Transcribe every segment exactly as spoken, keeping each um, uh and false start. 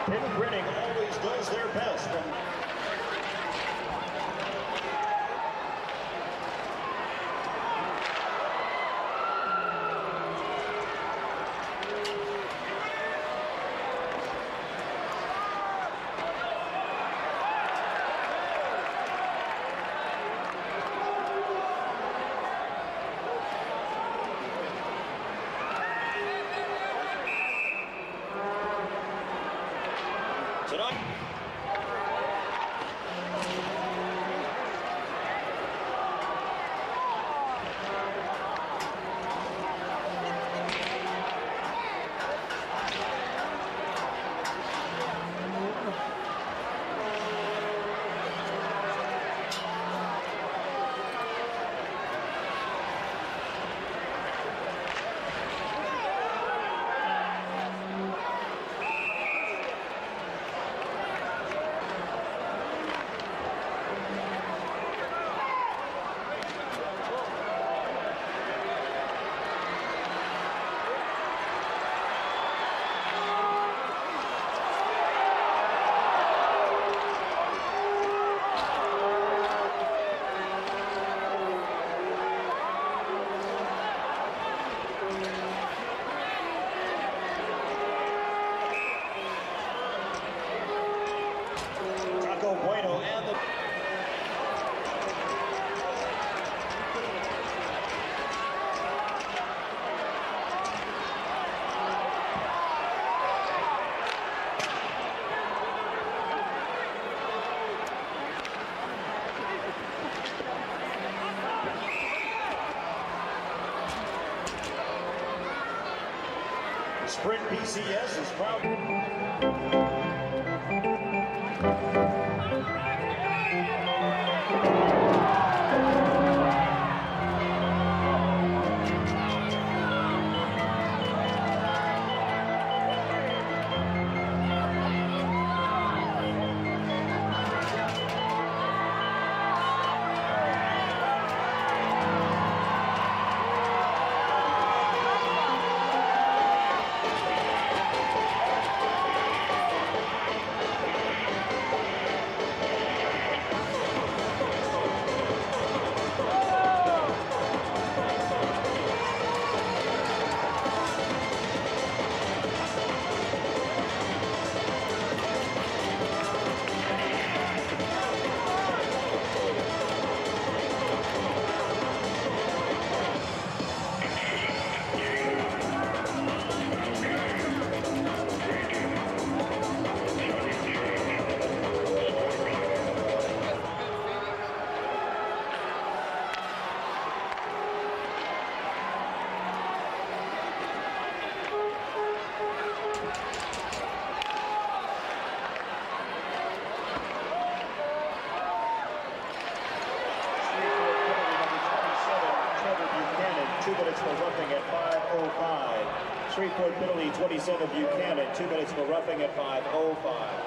Pin Grinning always does their best. From tonight. Bueno and the Sprint B C S is proud. Two minutes for roughing at five oh five. Shreveport penalty twenty-seven Buchanan, two minutes for roughing at five oh five.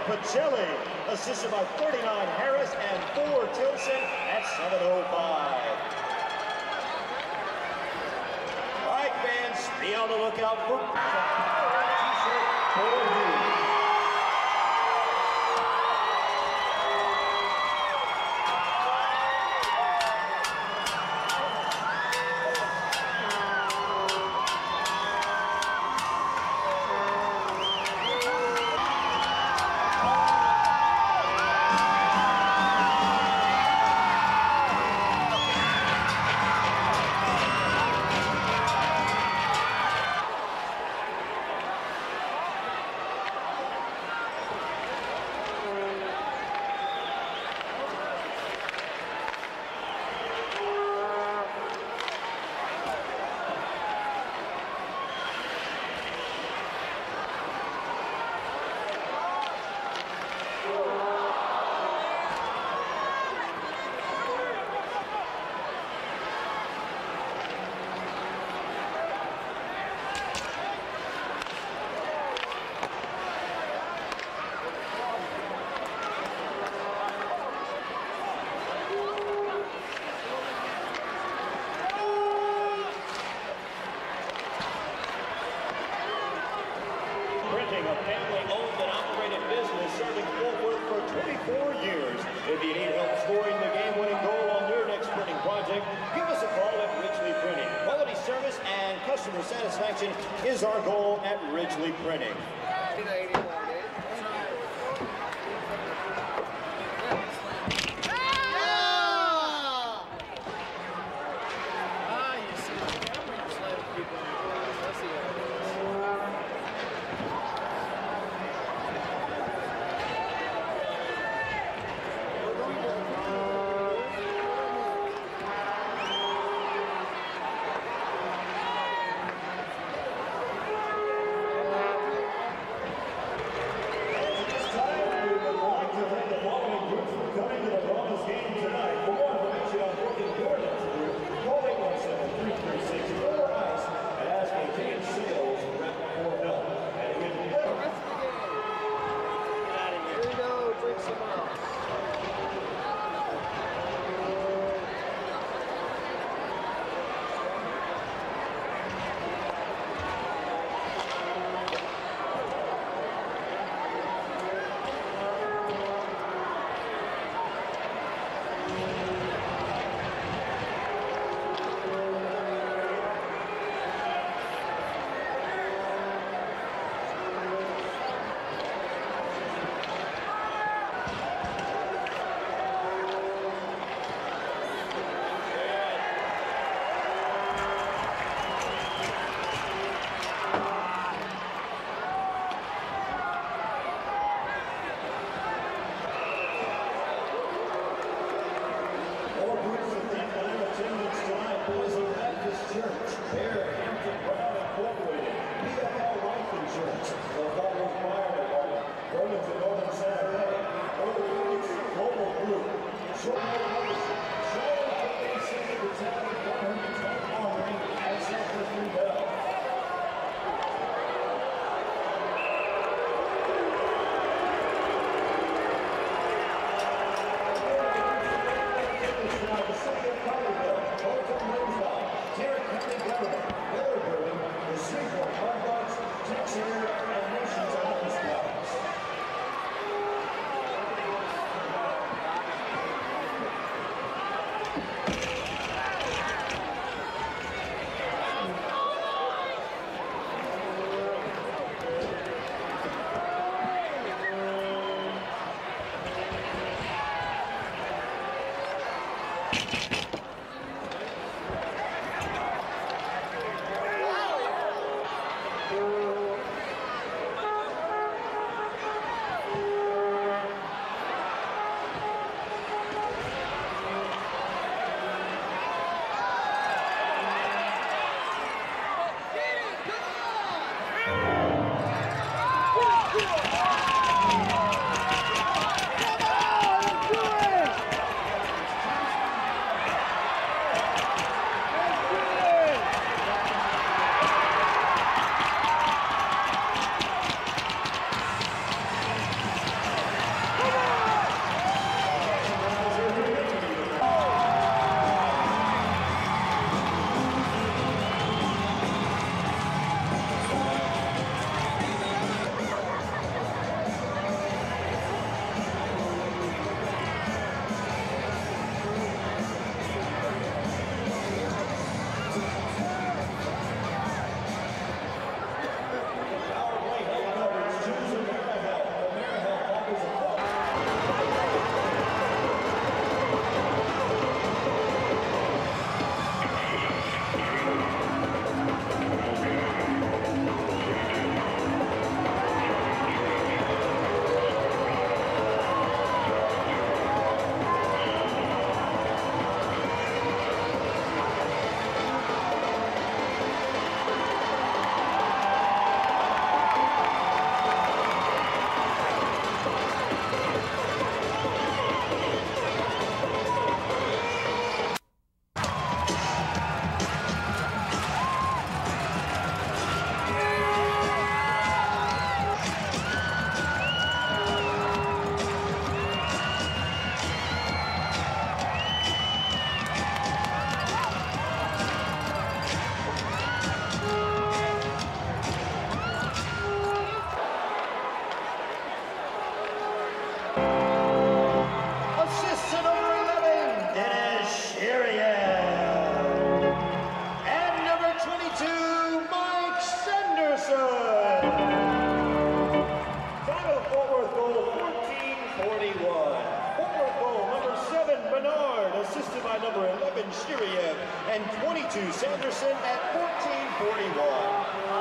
Pacelli, assisted by thirty-nine Harris and four Tilson at seven oh five. All right, fans, be on the lookout for t-shirt for you. A family-owned and operated business serving Fort Worth for twenty-four years. If you need help scoring the game-winning goal on your next printing project, give us a call at Ridgely Printing. Quality service and customer satisfaction is our goal at Ridgely Printing. Coming to the Brahmas game tonight. For more information on booking your next group, call eight one seven, three three six, four ice and ask a King Sales for help. And we can go. Here we go, drink some more. The Shreveport Mudbugs, Texas, and Nations Office Clubs. thirty-one.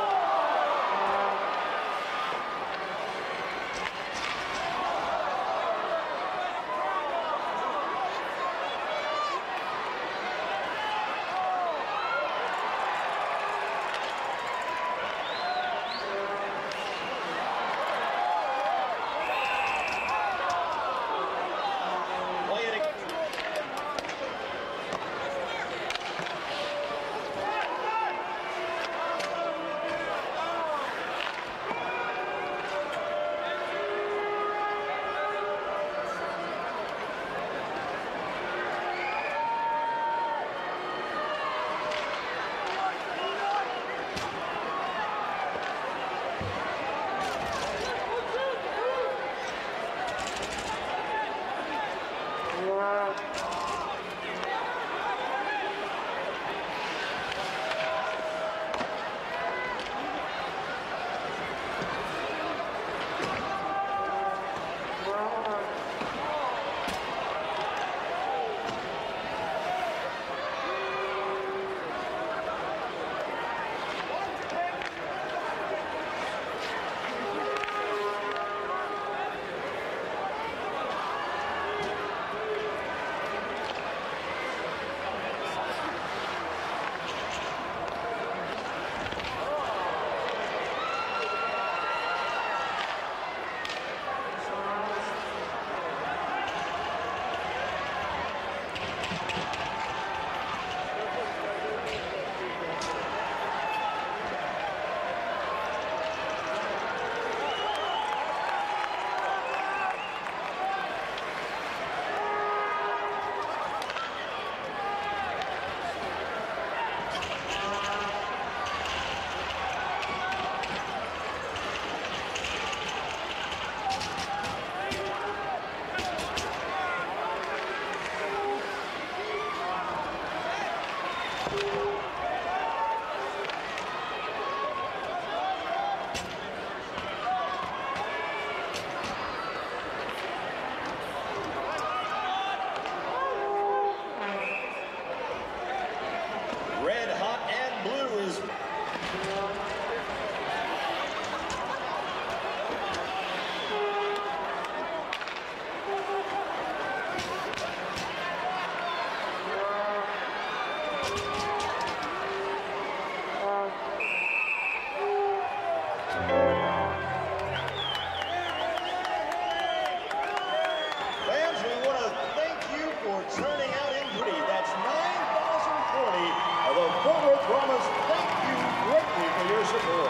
Turning out in pretty. That's nine thousand forty of the Fort Worth Brahmas. Thank you greatly for your support.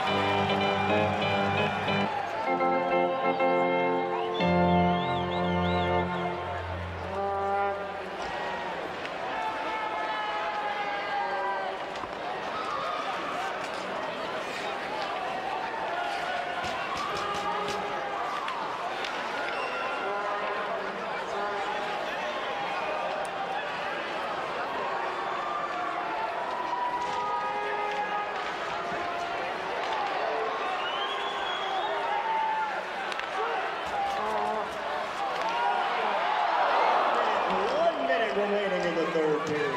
Remaining in the third period.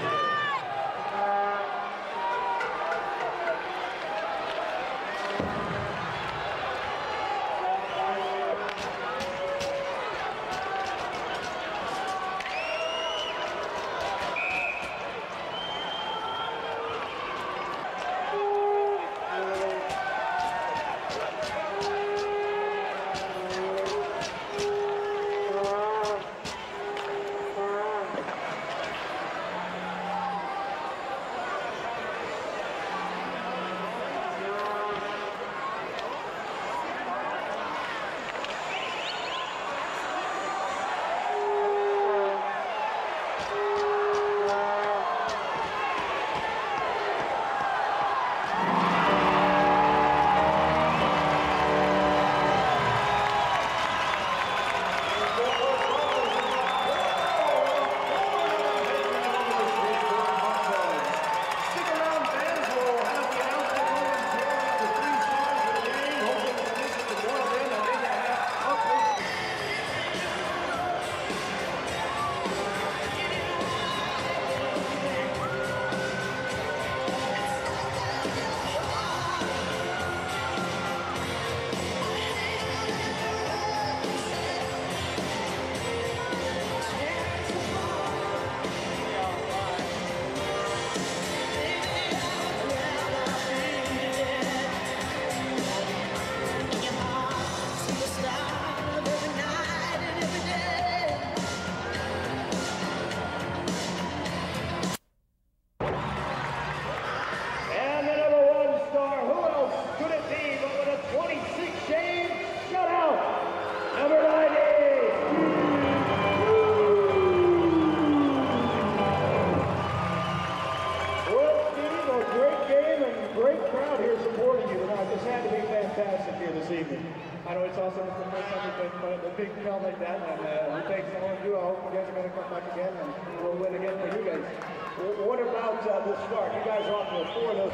crowd here supporting you tonight. This had to be fantastic here this evening. I know it's awesome. It's the first time we've been a big crowd like that, and uh, we thanks to all of you. I hope you guys are going to come back again, and we'll win again for you guys. Well, what about uh, the start? You guys are off to a four oh.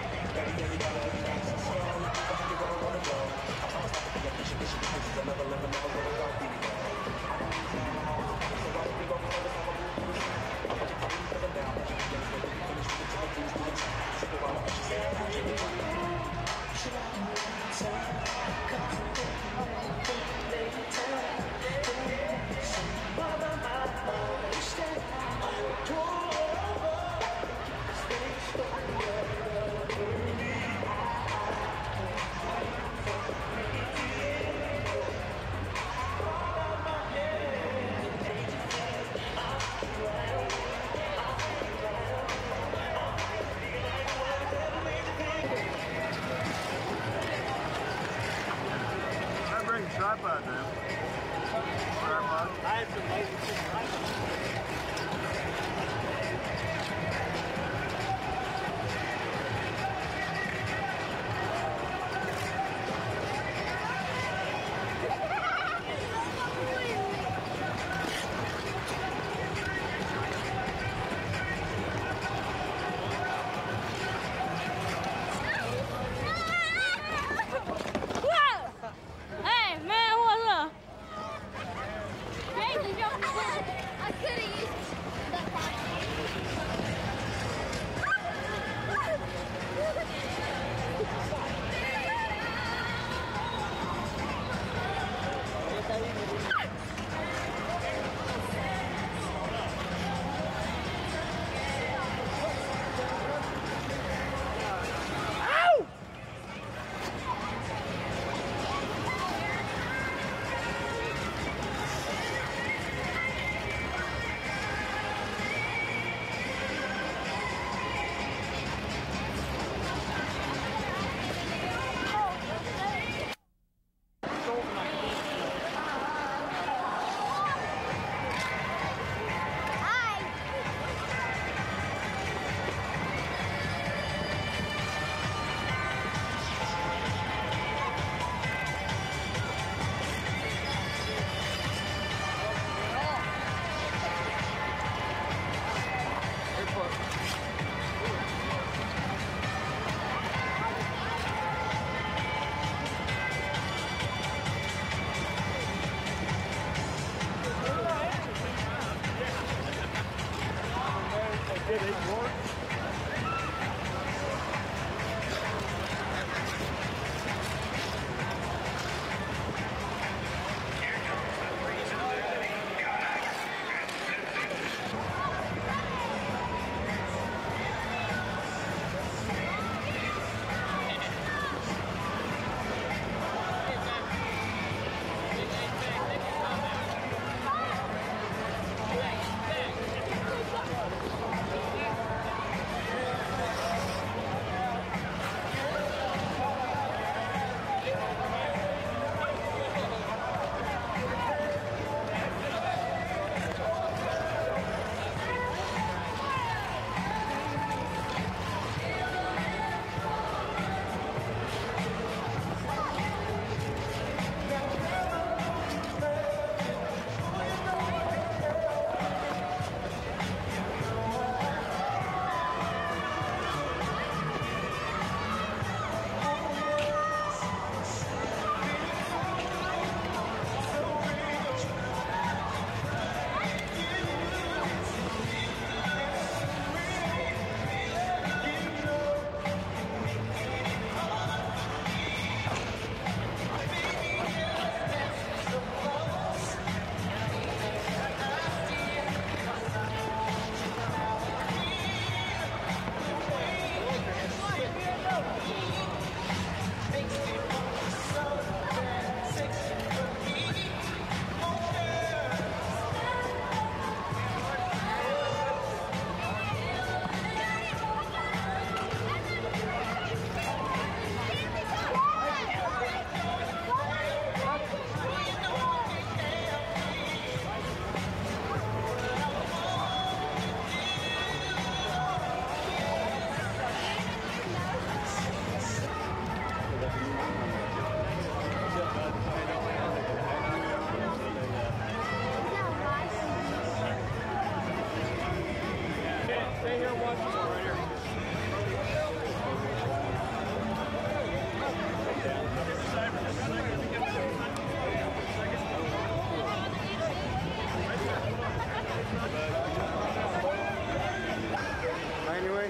Tripod now. Tripod. I had some lazy Hey, man, what's up? Crazy, Anyway.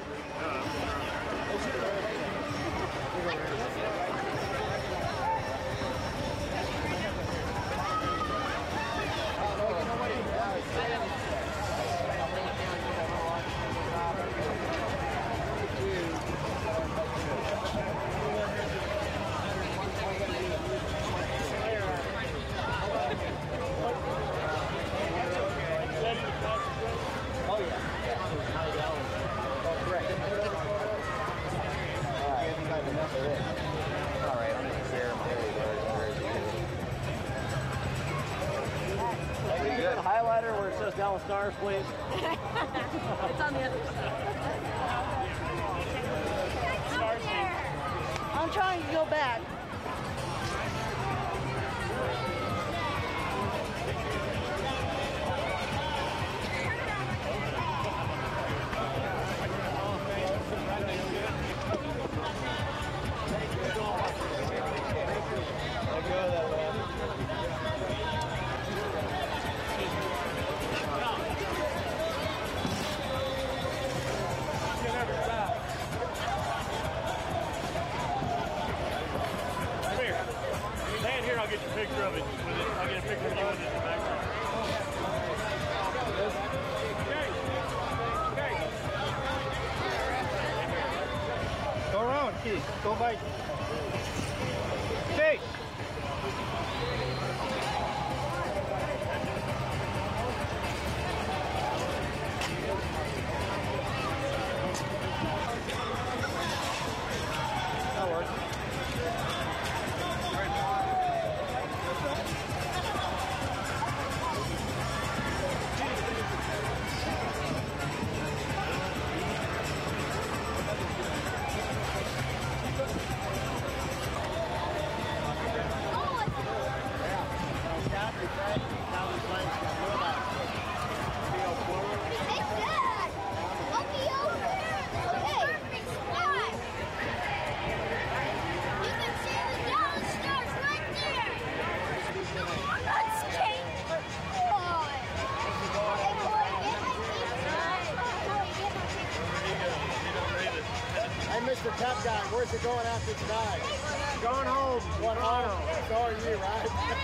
Highlighter where it says Dallas Stars, please. It's on the other side. I'm trying to go back. I'll get your picture of it. I'll get a picture of you with it in the background. Okay. Go around, Keith. Go bite. Okay. That works. Mister Cup guy, where's it going after tonight? Going home. Going home. So are you, right?